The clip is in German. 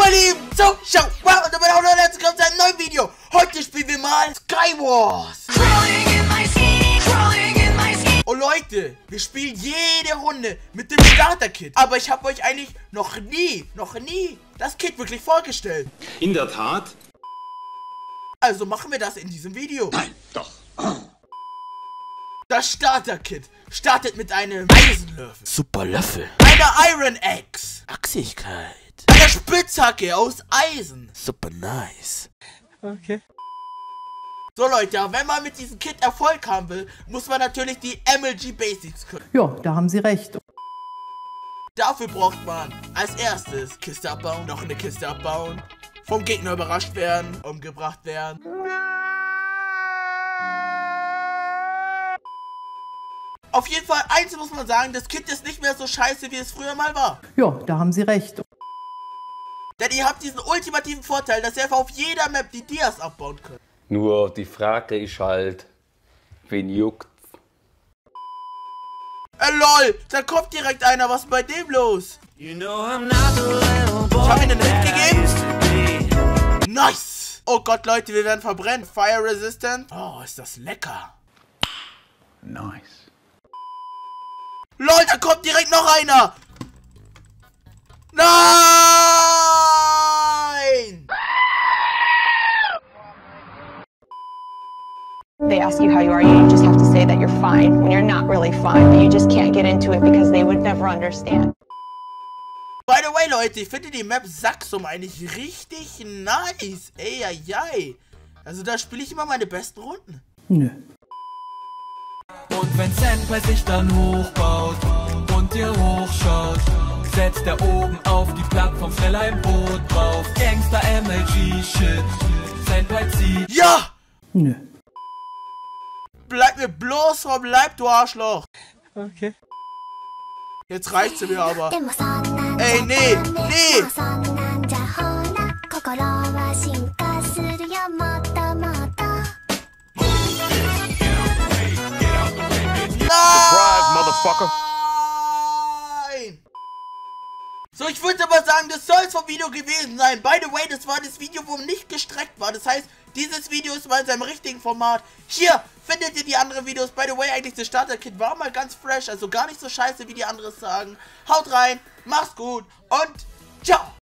Meine lieben Zuschauer, und damit auch noch herzlich willkommen zu einem neuen Video. Heute spielen wir mal Skywars. Und Leute, wir spielen jede Runde mit dem Starter-Kit. Aber ich habe euch eigentlich noch nie das Kit wirklich vorgestellt. In der Tat. Also machen wir das in diesem Video. Nein, doch. Das Starter-Kit startet mit einem Eisenlöffel. Super Löffel. Einer Iron Axe. Achsigkeit. Einer Spitzhacke aus Eisen. Super nice. Okay. So Leute, wenn man mit diesem Kit Erfolg haben will, muss man natürlich die MLG Basics können. Ja, da haben Sie recht. Dafür braucht man als erstes Kiste abbauen, noch eine Kiste abbauen, vom Gegner überrascht werden, umgebracht werden. Auf jeden Fall, eins muss man sagen, das Kit ist nicht mehr so scheiße, wie es früher mal war. Ja, da haben Sie recht. Denn ihr habt diesen ultimativen Vorteil, dass ihr einfach auf jeder Map die Dias abbauen könnt. Nur die Frage ist halt, wen juckt? LOL, da kommt direkt einer, was ist bei dem los? Ich hab ihm einen Hit gegeben. Nice! Oh Gott, Leute, wir werden verbrennen. Fire Resistant. Oh, ist das lecker. Nice. LOL, da kommt direkt noch einer! Nein! They ask you how you are, you just have to say that you're fine when you're not really fine, but you just can't get into it because they would never understand. By the way, Leute, ich finde die Map Saxum eigentlich richtig nice. Ey. Also da spiele ich immer meine besten Runden. Nö. Und wenn Senpai sich dann hochbaut und ihr hochschaut, setzt er oben auf die Plattform schnell ein Boot drauf. Gangster MLG Shit, Senpai zieht. Ja! Nö. Bleib mir bloß vom Leib, du Arschloch. Okay. Jetzt reicht's mir aber. Ey, nee. Nein! So, ich würde aber sagen, das soll es vom Video gewesen sein. By the way, das war das Video, wo nicht gestreckt war. Das heißt, dieses Video ist mal in seinem richtigen Format. Hier findet ihr die anderen Videos. By the way, eigentlich das Starter-Kit war mal ganz fresh. Also gar nicht so scheiße, wie die anderen sagen. Haut rein, macht's gut und ciao!